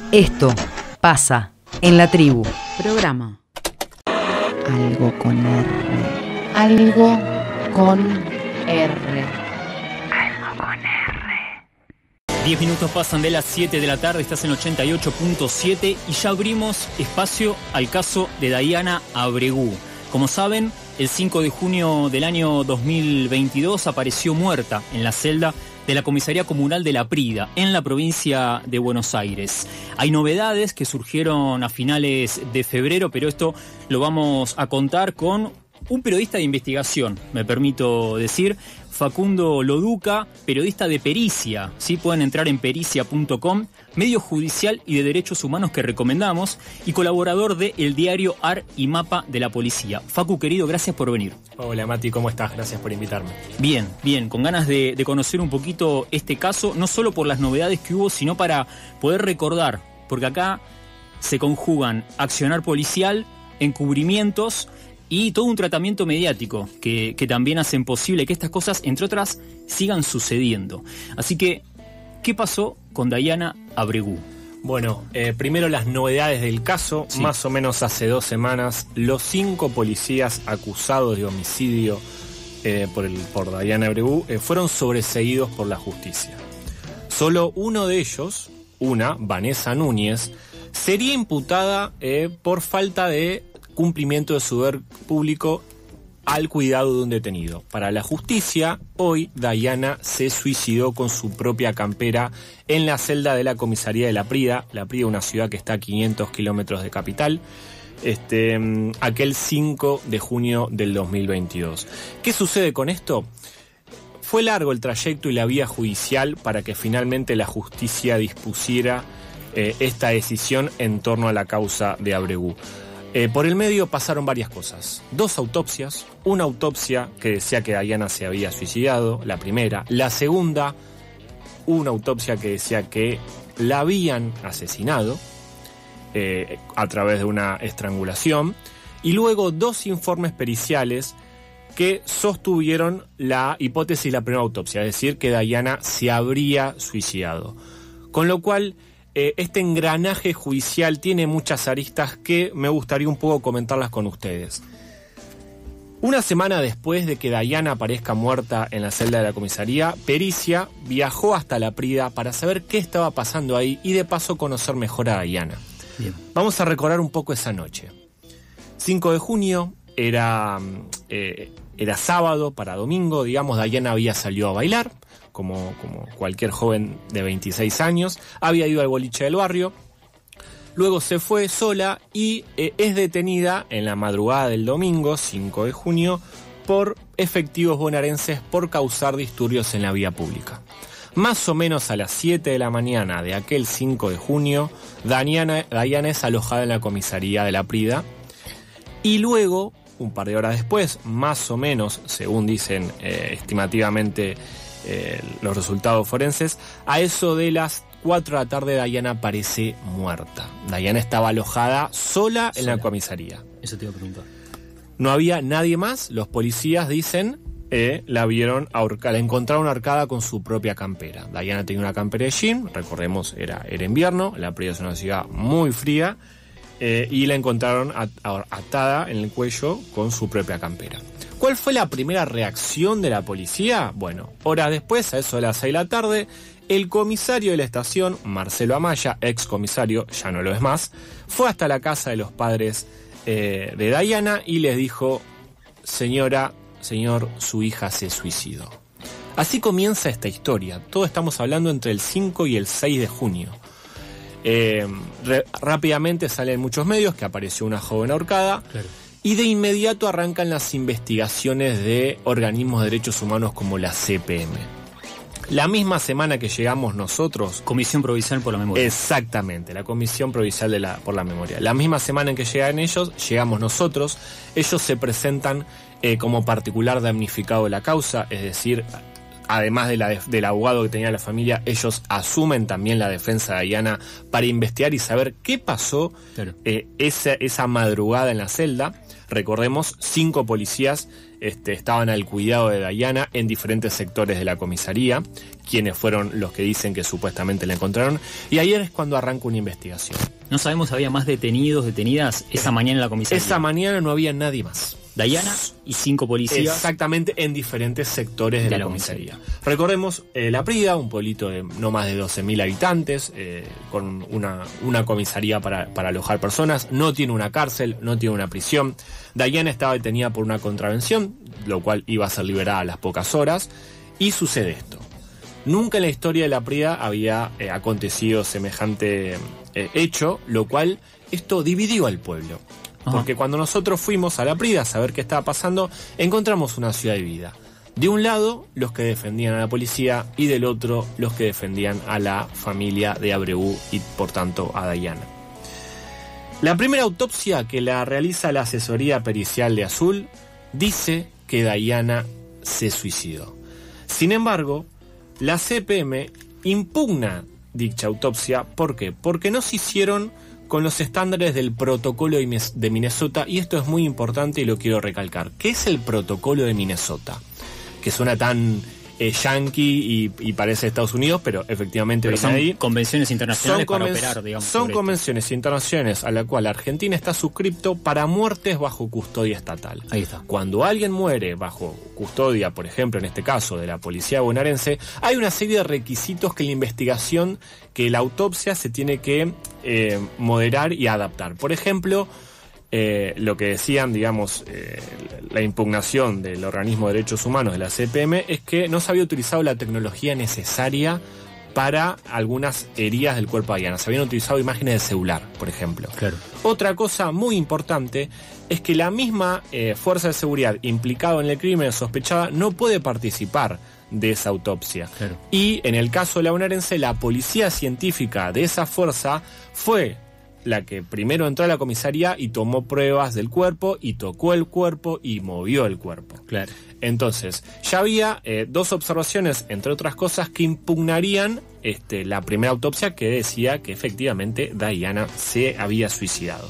Esto pasa en la tribu. Programa. Algo con R. Algo con R. Algo con R. 10 minutos pasan de las 7 de la tarde, estás en 88.7 y ya abrimos espacio al caso de Dayana Abregu. Como saben, el 5 de junio del año 2022 apareció muerta en la celda de la Comisaría Comunal de La Prida, en la provincia de Buenos Aires. Hay novedades que surgieron a finales de febrero, pero esto lo vamos a contar con un periodista de investigación, me permito decir, Facundo Loduca, periodista de pericia, ¿sí? Pueden entrar en pericia.com, medio judicial y de derechos humanos que recomendamos, y colaborador de El Diario AR y Mapa de la Policía. Facu, querido, gracias por venir. Hola Mati, ¿cómo estás? Gracias por invitarme. Bien, con ganas de conocer un poquito este caso, no solo por las novedades que hubo, sino para poder recordar, porque acá se conjugan accionar policial, encubrimientos y todo un tratamiento mediático que también hacen posible que estas cosas, entre otras, sigan sucediendo. Así que, ¿qué pasó con Dayana Abregu? Bueno, primero las novedades del caso. Sí. Más o menos hace 2 semanas, los 5 policías acusados de homicidio por Dayana Abregu fueron sobreseídos por la justicia. Solo uno de ellos, Vanessa Núñez, sería imputada por falta de cumplimiento de su deber público al cuidado de un detenido. Para la justicia, hoy Dayana se suicidó con su propia campera en la celda de la comisaría de La Prida. La Prida, una ciudad que está a 500 kilómetros de capital, aquel 5 de junio del 2022. ¿Qué sucede con esto? Fue largo el trayecto y la vía judicial para que finalmente la justicia dispusiera esta decisión en torno a la causa de Abregu. Por el medio pasaron varias cosas. 2 autopsias, una autopsia que decía que Dayana se había suicidado, la primera. La segunda, una autopsia que decía que la habían asesinado a través de una estrangulación. Y luego 2 informes periciales que sostuvieron la hipótesis de la primera autopsia, es decir, que Dayana se habría suicidado. Con lo cual, este engranaje judicial tiene muchas aristas que me gustaría un poco comentarlas con ustedes. Una semana después de que Dayana aparezca muerta en la celda de la comisaría, Pericia viajó hasta La Prida para saber qué estaba pasando ahí y de paso conocer mejor a Dayana. Bien. Vamos a recordar un poco esa noche. 5 de junio, era sábado para domingo, digamos. Dayana había salido a bailar, como cualquier joven de 26 años, había ido al boliche del barrio, luego se fue sola y es detenida en la madrugada del domingo, 5 de junio, por efectivos bonaerenses por causar disturbios en la vía pública. Más o menos a las 7 de la mañana de aquel 5 de junio, Dayana es alojada en la comisaría de La Prida y luego, un par de horas después, más o menos, según dicen estimativamente los resultados forenses, a eso de las 4 de la tarde Dayana aparece muerta. Dayana estaba alojada sola en la comisaría. Eso te iba a preguntar. No había nadie más. Los policías dicen la vieron ahorcada, la encontraron ahorcada con su propia campera. Dayana tenía una campera de jean, recordemos, era invierno, La Prida es una ciudad muy fría, y la encontraron atada en el cuello con su propia campera. ¿Cuál fue la primera reacción de la policía? Bueno, horas después, a eso de las 6 de la tarde, el comisario de la estación, Marcelo Amaya, ex comisario, ya no lo es más, fue hasta la casa de los padres de Dayana y les dijo: señor, su hija se suicidó. Así comienza esta historia. Todo estamos hablando entre el 5 y el 6 de junio. Rápidamente salen muchos medios que apareció una joven ahorcada. Claro. Y de inmediato arrancan las investigaciones de organismos de derechos humanos como la CPM. La misma semana que llegamos nosotros... Comisión Provincial por la Memoria. Exactamente, la Comisión Provincial por la Memoria. La misma semana en que llegan ellos, llegamos nosotros. Ellos se presentan como particular damnificado de la causa, es decir, además del abogado que tenía la familia, ellos asumen también la defensa de Dayana para investigar y saber qué pasó esa madrugada en la celda. Recordemos, 5 policías estaban al cuidado de Dayana en diferentes sectores de la comisaría, quienes fueron los que dicen que supuestamente la encontraron, y ayer es cuando arranca una investigación. No sabemos si había más detenidos, detenidas esa mañana en la comisaría. Esa mañana no había nadie más. Dayana y 5 policías. Exactamente, en diferentes sectores de la comisaría. Recordemos, La Prida, un pueblito de no más de 12.000 habitantes, con una comisaría para alojar personas, no tiene una cárcel, no tiene una prisión. Dayana estaba detenida por una contravención, lo cual iba a ser liberada a las pocas horas, y sucede esto. Nunca en la historia de La Prida había acontecido semejante hecho, lo cual esto dividió al pueblo. Porque cuando nosotros fuimos a La Prida a saber qué estaba pasando, encontramos una ciudad dividida. De un lado, los que defendían a la policía, y del otro, los que defendían a la familia de Abregu y, por tanto, a Dayana. La primera autopsia que la realiza la asesoría pericial de Azul dice que Dayana se suicidó. Sin embargo, la CPM impugna dicha autopsia. ¿Por qué? Porque no se hicieron con los estándares del protocolo de Minnesota, y esto es muy importante y lo quiero recalcar. ¿Qué es el protocolo de Minnesota? Que suena tan yankee y parece Estados Unidos, pero efectivamente pero son ahí. Convenciones internacionales para operar, digamos. Son convenciones internacionales a la cual Argentina está suscripto para muertes bajo custodia estatal. Ahí está. Cuando alguien muere bajo custodia, por ejemplo, en este caso de la policía bonaerense, hay una serie de requisitos que la investigación, que la autopsia se tiene que moderar y adaptar. Por ejemplo, lo que decían, digamos, la impugnación del Organismo de Derechos Humanos de la CPM es que no se había utilizado la tecnología necesaria para algunas heridas del cuerpo de Dayana. Se habían utilizado imágenes de celular, por ejemplo. Claro. Otra cosa muy importante es que la misma fuerza de seguridad implicada en el crimen sospechada no puede participar de esa autopsia. Claro. Y en el caso de la bonaerense, la policía científica de esa fuerza fue la que primero entró a la comisaría y tomó pruebas del cuerpo y tocó el cuerpo y movió el cuerpo. Claro. Entonces, ya había 2 observaciones, entre otras cosas, que impugnarían la primera autopsia, que decía que efectivamente Dayana se había suicidado.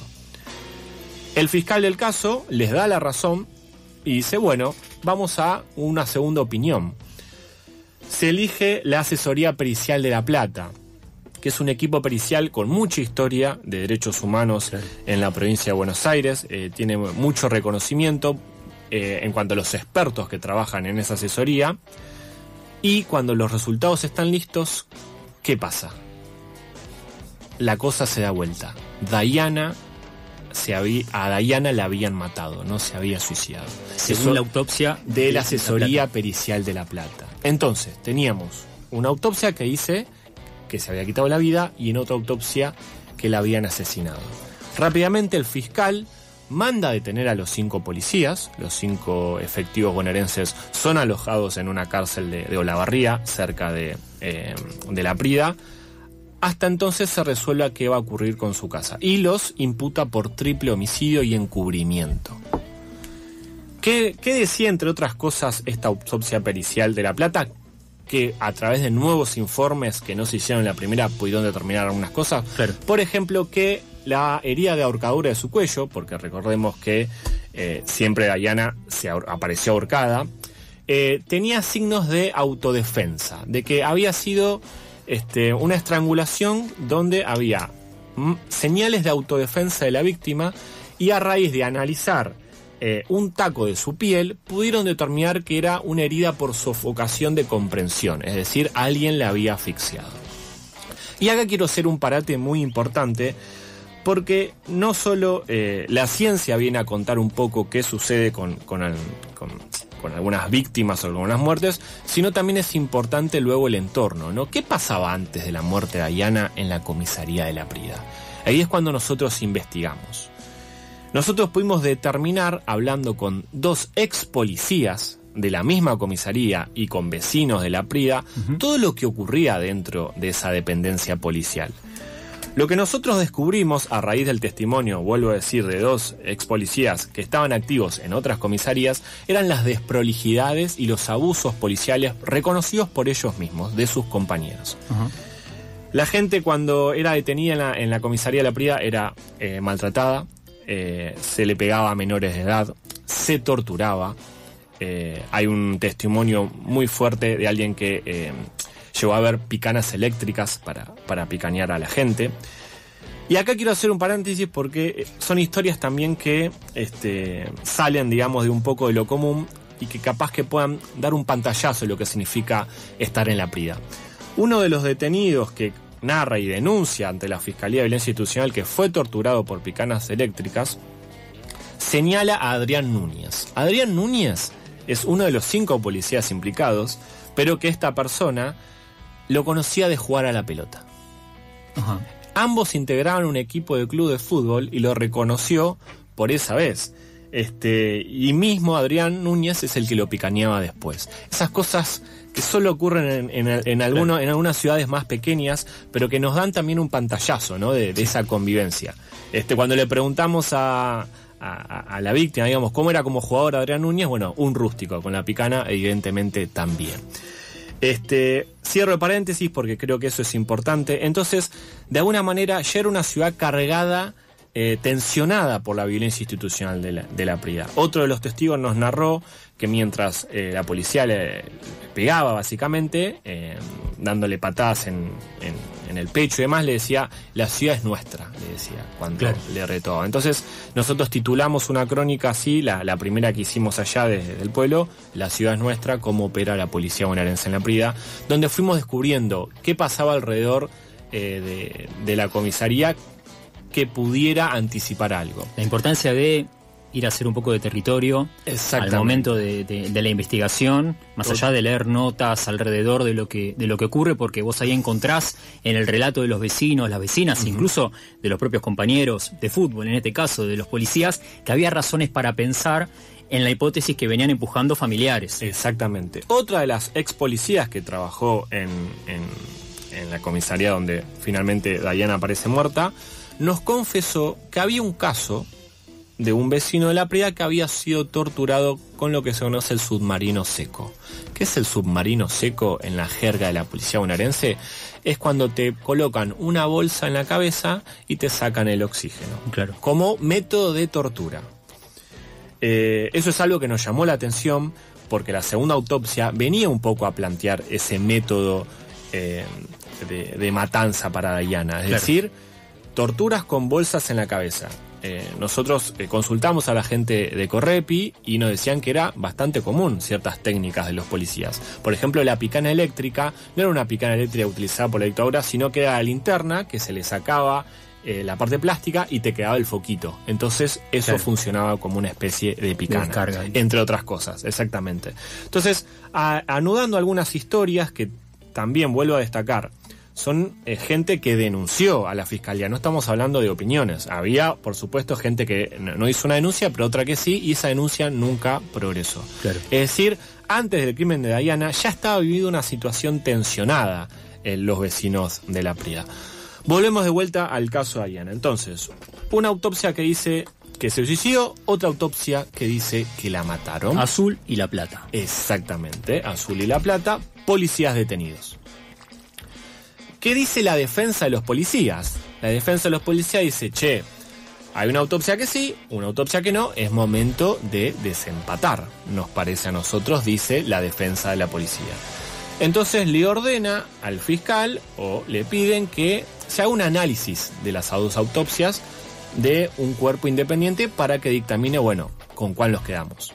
El fiscal del caso les da la razón y dice, bueno, vamos a una segunda opinión. Se elige la asesoría pericial de La Plata, que es un equipo pericial con mucha historia de derechos humanos en la provincia de Buenos Aires, tiene mucho reconocimiento en cuanto a los expertos que trabajan en esa asesoría, y cuando los resultados están listos, ¿qué pasa? La cosa se da vuelta. A Dayana la habían matado, no se había suicidado. Según la autopsia de la asesoría pericial de La Plata. Entonces, teníamos una autopsia que dice que se había quitado la vida, y en otra autopsia que la habían asesinado. Rápidamente el fiscal manda a detener a los 5 policías. Los 5 efectivos bonaerenses son alojados en una cárcel de Olavarría, cerca de La Prida. Hasta entonces se resuelve qué va a ocurrir con su casa, y los imputa por triple homicidio y encubrimiento. ¿Qué decía, entre otras cosas, esta autopsia pericial de La Plata? Que a través de nuevos informes que no se hicieron en la primera pudieron determinar algunas cosas. Claro. Por ejemplo, que la herida de ahorcadura de su cuello, porque recordemos que siempre Dayana apareció ahorcada, tenía signos de autodefensa, de que había sido una estrangulación donde había señales de autodefensa de la víctima, y a raíz de analizar un taco de su piel, pudieron determinar que era una herida por sofocación de comprensión, es decir, alguien la había asfixiado. Y acá quiero hacer un parate muy importante, porque no solo la ciencia viene a contar un poco qué sucede con algunas víctimas o con algunas muertes, sino también es importante luego el entorno, ¿no? ¿Qué pasaba antes de la muerte de Dayana en la comisaría de La Prida? Ahí es cuando nosotros investigamos. Nosotros pudimos determinar, hablando con 2 ex policías de la misma comisaría y con vecinos de La Prida, todo lo que ocurría dentro de esa dependencia policial. Lo que nosotros descubrimos a raíz del testimonio, vuelvo a decir, de 2 ex policías que estaban activos en otras comisarías, eran las desprolijidades y los abusos policiales reconocidos por ellos mismos, de sus compañeros. La gente, cuando era detenida en la comisaría de La Prida, era maltratada, se le pegaba a menores de edad, se torturaba. Hay un testimonio muy fuerte de alguien que llegó a ver picanas eléctricas para picanear a la gente. Y acá quiero hacer un paréntesis porque son historias también que salen, digamos, de un poco de lo común y que capaz que puedan dar un pantallazo de lo que significa estar en la Prida. Uno de los detenidos que narra y denuncia ante la Fiscalía de Violencia Institucional que fue torturado por picanas eléctricas señala a Adrián Núñez. Adrián Núñez es uno de los 5 policías implicados, pero que esta persona lo conocía de jugar a la pelota. Ajá. Ambos integraban un equipo de club de fútbol y lo reconoció por esa vez. Y mismo Adrián Núñez es el que lo picaneaba después. Esas cosas que solo ocurren en algunas ciudades más pequeñas, pero que nos dan también un pantallazo, ¿no? de esa convivencia. Cuando le preguntamos a la víctima, digamos, cómo era como jugador Adrián Núñez, bueno, un rústico, con la picana evidentemente también. Cierro el paréntesis porque creo que eso es importante. Entonces, de alguna manera, ya era una ciudad cargada, tensionada por la violencia institucional de la Prida. Otro de los testigos nos narró que mientras la policía le pegaba, básicamente, dándole patadas en el pecho y demás, le decía, la ciudad es nuestra, le decía, cuando le retó. Entonces, nosotros titulamos una crónica así, la primera que hicimos allá desde el pueblo, La ciudad es nuestra, cómo opera la policía bonaerense en la Prida, donde fuimos descubriendo qué pasaba alrededor de la comisaría que pudiera anticipar algo. La importancia de ir a hacer un poco de territorio al momento de la investigación, más allá de leer notas alrededor de lo que ocurre, porque vos ahí encontrás en el relato de los vecinos, las vecinas, incluso de los propios compañeros de fútbol, en este caso de los policías, que había razones para pensar en la hipótesis que venían empujando familiares. Exactamente. Otra de las ex policías que trabajó en la comisaría donde finalmente Dayana aparece muerta, nos confesó que había un caso de un vecino de la Prida que había sido torturado con lo que se conoce el submarino seco. ¿Qué es el submarino seco en la jerga de la policía bonaerense? Es cuando te colocan una bolsa en la cabeza y te sacan el oxígeno. Claro. Como método de tortura. Eso es algo que nos llamó la atención porque la segunda autopsia venía un poco a plantear ese método de matanza para Dayana. Es decir, torturas con bolsas en la cabeza. Nosotros consultamos a la gente de Correpi y nos decían que era bastante común ciertas técnicas de los policías. Por ejemplo, la picana eléctrica no era una picana eléctrica utilizada por la dictadura, sino que era la linterna que se le sacaba la parte plástica y te quedaba el foquito. Entonces eso funcionaba como una especie de picana, descarga, entre otras cosas, exactamente. Entonces, anudando algunas historias que también vuelvo a destacar, son gente que denunció a la fiscalía, no estamos hablando de opiniones. Había, por supuesto, gente que no hizo una denuncia, pero otra que sí, y esa denuncia nunca progresó. Claro. Es decir, antes del crimen de Dayana ya estaba viviendo una situación tensionada en los vecinos de la Prida. Volvemos de vuelta al caso de Dayana. Entonces, una autopsia que dice que se suicidó, otra autopsia que dice que la mataron. Azul y La Plata. Exactamente, Azul y La Plata, policías detenidos. ¿Qué dice la defensa de los policías? La defensa de los policías dice, che, hay una autopsia que sí, una autopsia que no, es momento de desempatar, nos parece a nosotros, dice la defensa de la policía. Entonces le ordena al fiscal o le piden que se haga un análisis de las dos autopsias de un cuerpo independiente para que dictamine, bueno, con cuál nos quedamos.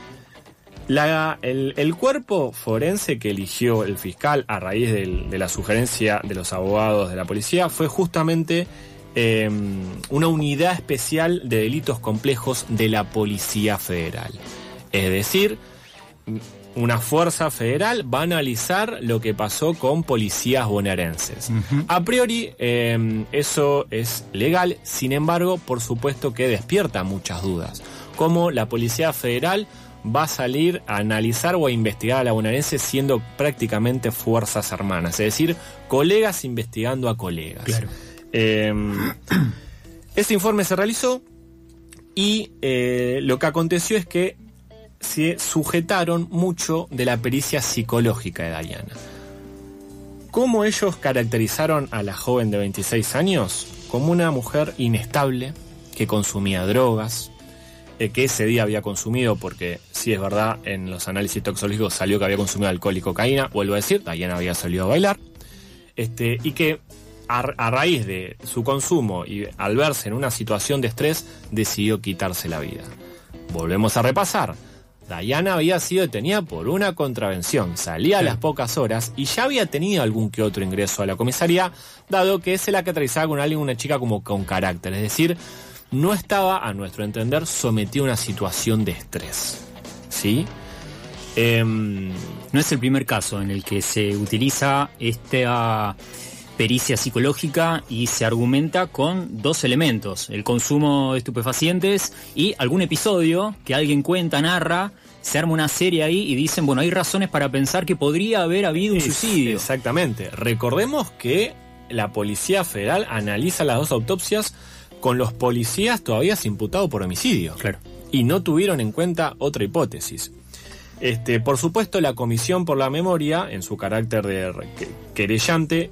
El cuerpo forense que eligió el fiscal a raíz de la sugerencia de los abogados de la policía fue justamente una unidad especial de delitos complejos de la Policía Federal. Es decir, una fuerza federal va a analizar lo que pasó con policías bonaerenses. A priori, eso es legal, sin embargo, por supuesto que despierta muchas dudas. Como la Policía Federal va a salir a analizar o a investigar a la bonaerense siendo prácticamente fuerzas hermanas, es decir, colegas investigando a colegas. Claro. Este informe se realizó y lo que aconteció es que se sujetaron mucho de la pericia psicológica de Dayana. ¿Cómo ellos caracterizaron a la joven de 26 años? Como una mujer inestable, que consumía drogas, que ese día había consumido, porque sí es verdad, en los análisis toxicológicos salió que había consumido alcohol y cocaína, vuelvo a decir, Diana había salido a bailar, y que a raíz de su consumo y al verse en una situación de estrés, decidió quitarse la vida. Volvemos a repasar. Diana había sido detenida por una contravención, salía a las pocas horas y ya había tenido algún que otro ingreso a la comisaría, dado que se la caracterizaba con alguien, una chica como con carácter, es decir, no estaba, a nuestro entender, sometida a una situación de estrés. ¿Sí? No es el primer caso en el que se utiliza esta pericia psicológica y se argumenta con dos elementos: el consumo de estupefacientes y algún episodio que alguien cuenta, narra, se arma una serie ahí y dicen, bueno, hay razones para pensar que podría haber habido un suicidio. Exactamente. Recordemos que la Policía Federal analiza las dos autopsias con los policías todavía imputados por homicidio. Claro. Y no tuvieron en cuenta otra hipótesis. Por supuesto, la Comisión por la Memoria, en su carácter de querellante,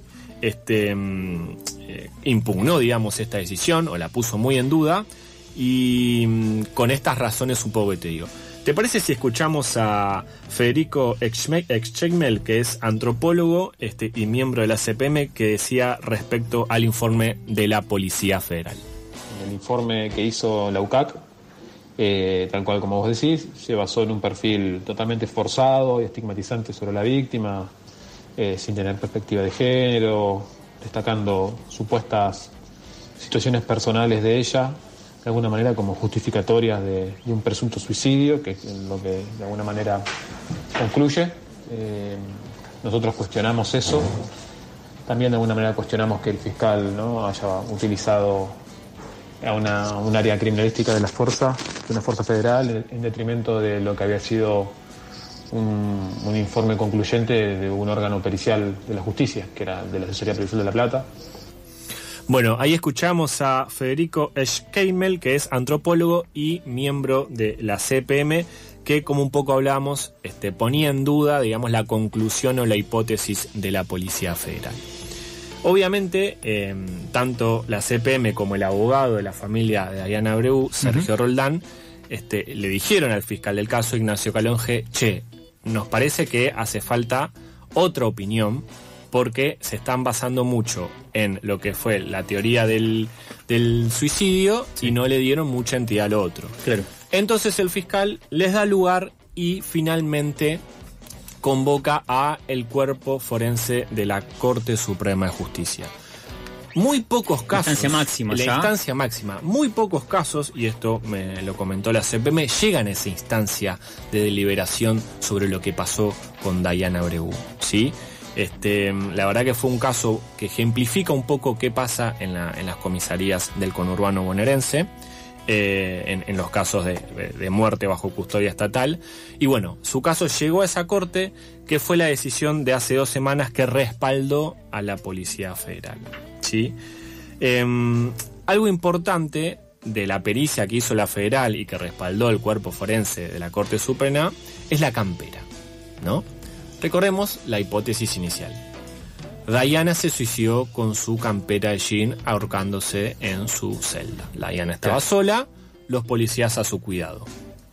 impugnó, digamos, esta decisión, o la puso muy en duda, y con estas razones un poco que te digo. ¿Te parece si escuchamos a Federico Exchequemel, que es antropólogo y miembro de la CPM, que decía respecto al informe de la Policía Federal? El informe que hizo la UCAC, tal cual como vos decís, se basó en un perfil totalmente forzado y estigmatizante sobre la víctima, sin tener perspectiva de género, destacando supuestas situaciones personales de ella, de alguna manera como justificatorias de un presunto suicidio, que es lo que de alguna manera concluye. Nosotros cuestionamos eso. También de alguna manera cuestionamos que el fiscal, ¿no?, haya utilizado a un área criminalística de la fuerza, de una fuerza federal, en detrimento de lo que había sido un informe concluyente de un órgano pericial de la justicia, que era de la Asesoría Pericial de La Plata. Bueno, ahí escuchamos a Federico Exchequemel, que es antropólogo y miembro de la CPM, que, como un poco hablamos, ponía en duda, digamos, la conclusión o la hipótesis de la Policía Federal. Obviamente, tanto la CPM como el abogado de la familia de Diana Abreu, Sergio Roldán, le dijeron al fiscal del caso, Ignacio Calonge, nos parece que hace falta otra opinión, porque se están basando mucho en lo que fue la teoría del suicidio, y no le dieron mucha entidad a lo otro. Claro. Entonces el fiscal les da lugar y finalmente convoca a el cuerpo forense de la Corte Suprema de Justicia. Muy pocos casos. Instancia máxima, la ya. Instancia máxima. Muy pocos casos, y esto me lo comentó la CPM, llegan a esa instancia de deliberación sobre lo que pasó con Diana Abreu, ¿sí? La verdad que fue un caso que ejemplifica un poco qué pasa en las comisarías del conurbano bonaerense, en los casos de muerte bajo custodia estatal. Y bueno, su caso llegó a esa corte, que fue la decisión de hace 2 semanas que respaldó a la Policía Federal, ¿sí? Algo importante de la pericia que hizo la Federal y que respaldó el cuerpo forense de la Corte Suprema es la campera, ¿no? Recordemos la hipótesis inicial. Diana se suicidó con su campera de jean ahorcándose en su celda. Diana estaba sola, los policías a su cuidado.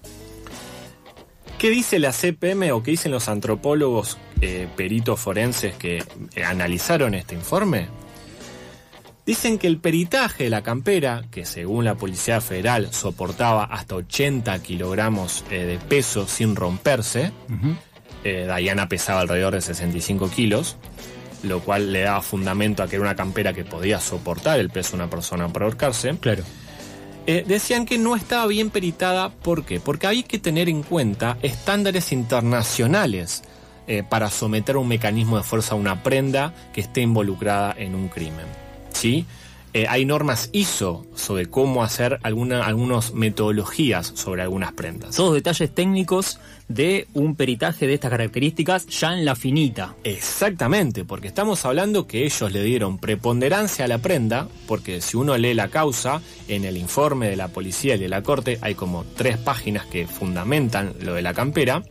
¿Qué dice la CPM o qué dicen los antropólogos peritos forenses que analizaron este informe? Dicen que el peritaje de la campera, que según la Policía Federal soportaba hasta 80 kilogramos de peso sin romperse, Diana pesaba alrededor de 65 kilos, lo cual le daba fundamento a que era una campera que podía soportar el peso de una persona para ahorcarse. Claro. Decían que no estaba bien peritada. ¿Por qué? Porque hay que tener en cuenta estándares internacionales para someter a un mecanismo de fuerza a una prenda que esté involucrada en un crimen, ¿sí? Hay normas ISO sobre cómo hacer algunas metodologías sobre algunas prendas. Todos detalles técnicos de un peritaje de estas características ya en la finita. Exactamente, porque estamos hablando que ellos le dieron preponderancia a la prenda, porque si uno lee la causa, en el informe de la policía y de la corte hay como 3 páginas que fundamentan lo de la campera,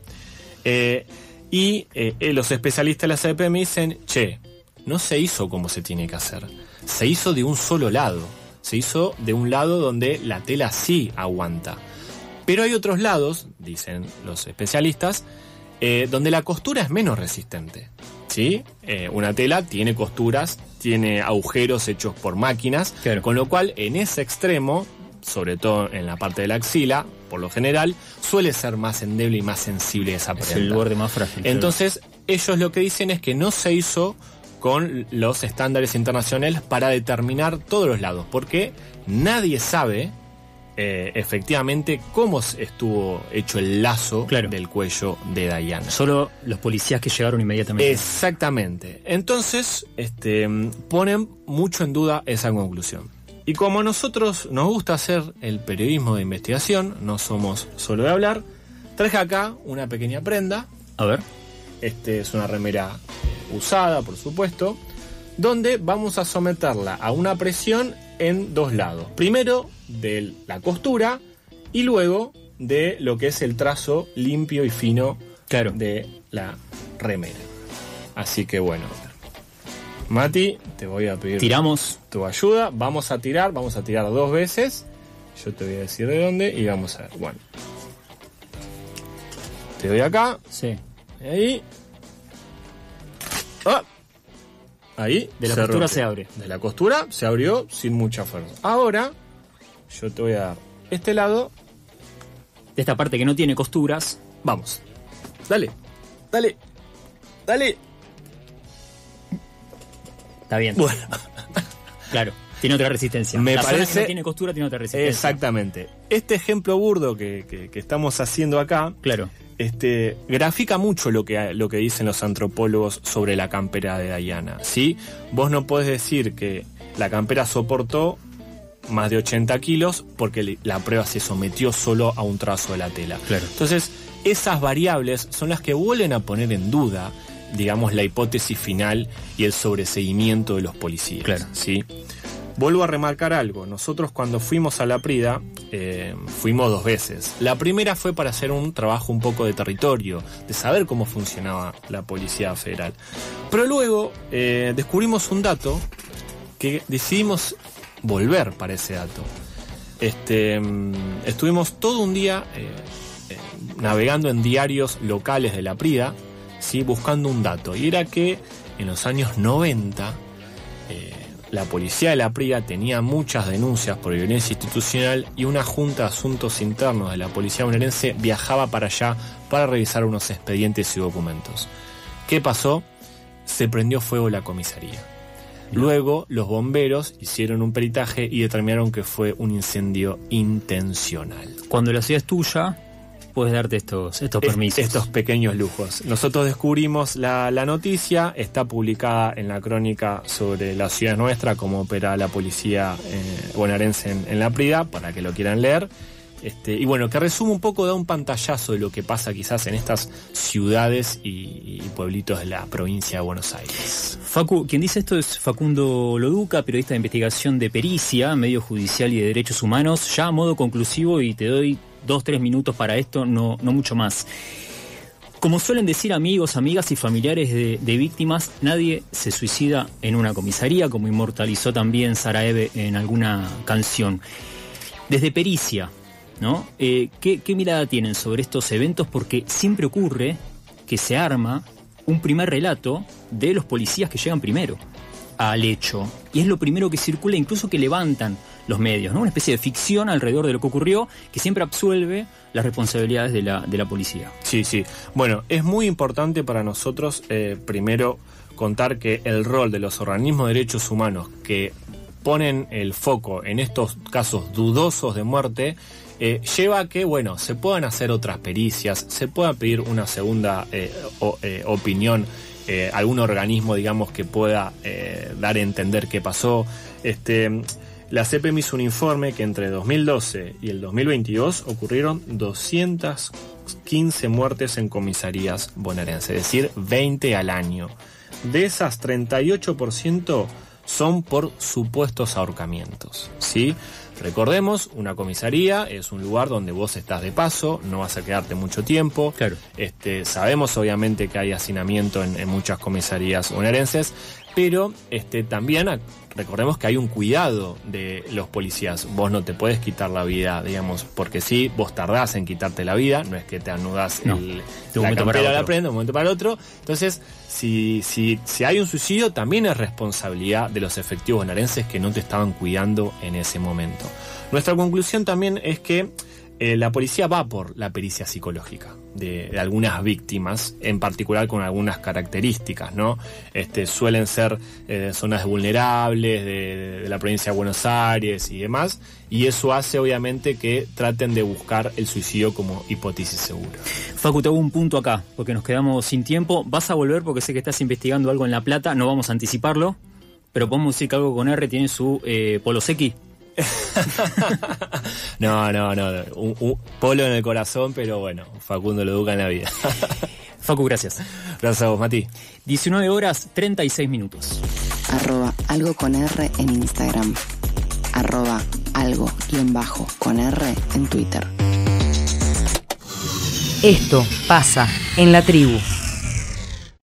y los especialistas de la CPM dicen, no se hizo como se tiene que hacer. Se hizo de un solo lado. se hizo de un lado donde la tela sí aguanta. Pero hay otros lados, dicen los especialistas, donde la costura es menos resistente, ¿sí? Una tela tiene costuras, tiene agujeros hechos por máquinas, claro. Con lo cual en ese extremo, sobre todo en la parte de la axila, por lo general, suele ser más endeble y más sensible esa prenda. Es el borde más frágil. Entonces, ellos lo que dicen es que no se hizo con los estándares internacionales para determinar todos los lados, porque nadie sabe efectivamente cómo estuvo hecho el lazo, claro, del cuello de Diana. Solo los policías que llegaron inmediatamente. Exactamente. Entonces, ponen mucho en duda esa conclusión. Y como a nosotros nos gusta hacer el periodismo de investigación, no somos solo de hablar, traje acá una pequeña prenda. A ver. Es una remera usada, por supuesto, donde vamos a someterla a una presión en dos lados. Primero de la costura y luego de lo que es el trazo limpio y fino, claro, de la remera. Así que bueno, Mati, te voy a pedir tiramos tu ayuda. Vamos a tirar 2 veces. Yo te voy a decir de dónde y vamos a ver. Bueno, te doy acá. Sí. Ahí. ¡Ah! Ahí. De la costura se abre. De la costura se abrió sin mucha fuerza. Ahora, yo te voy a dar este lado. De esta parte que no tiene costuras. Vamos. Dale. Dale. Dale. Está bien. Bueno. Claro, tiene otra resistencia. Me la parece. Zona que no tiene costura tiene otra resistencia. Exactamente. Este ejemplo burdo que estamos haciendo acá. Claro. Grafica mucho lo que dicen los antropólogos sobre la campera de Diana, ¿sí? Vos no podés decir que la campera soportó más de 80 kilos porque la prueba se sometió solo a un trazo de la tela. Claro. Entonces, esas variables son las que vuelven a poner en duda, digamos, la hipótesis final y el sobreseguimiento de los policías. Claro. ¿Sí? Vuelvo a remarcar algo. Nosotros cuando fuimos a la Prida, fuimos 2 veces. La primera fue para hacer un trabajo un poco de territorio, de saber cómo funcionaba la Policía Federal. Pero luego descubrimos un dato que decidimos volver para ese dato. Estuvimos todo un día navegando en diarios locales de la Prida, ¿sí? Buscando un dato. Y era que en los años 90... la policía de la Prida tenía muchas denuncias por violencia institucional y una junta de asuntos internos de la policía bonaerense viajaba para allá para revisar unos expedientes y documentos. ¿Qué pasó? Se prendió fuego la comisaría. Luego los bomberos hicieron un peritaje y determinaron que fue un incendio intencional. Cuando la ciudad es tuya, puedes darte estos permisos. Estos pequeños lujos. Nosotros descubrimos la noticia, está publicada en la crónica sobre la ciudad nuestra, cómo opera la policía bonaerense en la Prida, para que lo quieran leer. Y bueno, que resume un poco, da un pantallazo de lo que pasa quizás en estas ciudades y pueblitos de la provincia de Buenos Aires. Facu, quien dice esto es Facundo Loduca, periodista de investigación de pericia, medio judicial y de derechos humanos, ya a modo conclusivo, y te doy 2-3 minutos para esto, no mucho más. Como suelen decir amigos, amigas y familiares de víctimas, nadie se suicida en una comisaría, como inmortalizó también Sara Eve en alguna canción. Desde pericia, ¿no? ¿Qué mirada tienen sobre estos eventos? Porque siempre ocurre que se arma un primer relato de los policías que llegan primero al hecho, y es lo primero que circula, incluso que levantan los medios, ¿no? Una especie de ficción alrededor de lo que ocurrió, que siempre absuelve las responsabilidades de la policía. Sí. Bueno, es muy importante para nosotros, primero, contar que el rol de los organismos de derechos humanos que ponen el foco en estos casos dudosos de muerte, lleva a que, bueno, se puedan hacer otras pericias, se pueda pedir una segunda opinión, algún organismo, digamos, que pueda dar a entender qué pasó. La CPM hizo un informe que entre 2012 y el 2022 ocurrieron 215 muertes en comisarías bonaerenses, es decir, 20 al año. De esas, 38% son por supuestos ahorcamientos, ¿sí? Recordemos, una comisaría es un lugar donde vos estás de paso, no vas a quedarte mucho tiempo. Claro. Sabemos obviamente que hay hacinamiento en muchas comisarías bonaerenses, pero también recordemos que hay un cuidado de los policías. Vos no te puedes quitar la vida, digamos, porque sí, vos tardás en quitarte la vida, no es que te anudás la campera la prenda de un momento para el otro. Entonces, si hay un suicidio, también es responsabilidad de los efectivos bonaerenses que no te estaban cuidando en ese momento. Nuestra conclusión también es que la policía va por la pericia psicológica de algunas víctimas, en particular con algunas características, ¿no? Suelen ser zonas vulnerables de la provincia de Buenos Aires y demás, y eso hace obviamente que traten de buscar el suicidio como hipótesis segura. Facu, te hago un punto acá, porque nos quedamos sin tiempo. Vas a volver porque sé que estás investigando algo en La Plata, no vamos a anticiparlo, pero podemos decir que Algo con R tiene su polo sequi. No, un polo en el corazón, pero bueno, Facundo lo educa en la vida. Facu, gracias. Gracias a vos, Mati. 19 horas 36 minutos. @algo con R en Instagram. @algo_con R en Twitter. Esto pasa en la tribu.